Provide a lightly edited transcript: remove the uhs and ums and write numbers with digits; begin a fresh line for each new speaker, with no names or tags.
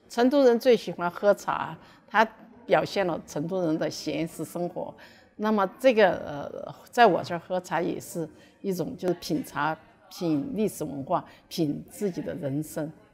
成都人最喜欢喝茶，它表现了成都人的闲适生活。那么这个在我这儿喝茶也是一种就是品茶、品历史文化、品自己的人生。